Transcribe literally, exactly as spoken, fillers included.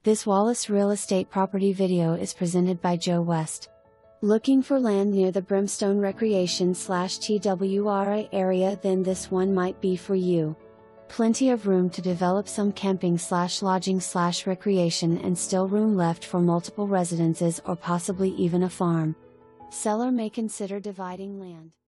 This Wallace Real Estate property video is presented by Joe West. Looking for land near the Brimstone Recreation slash T W R A area? Then this one might be for you. Plenty of room to develop some camping slash lodging slash recreation, and still room left for multiple residences or possibly even a farm. Seller may consider dividing land.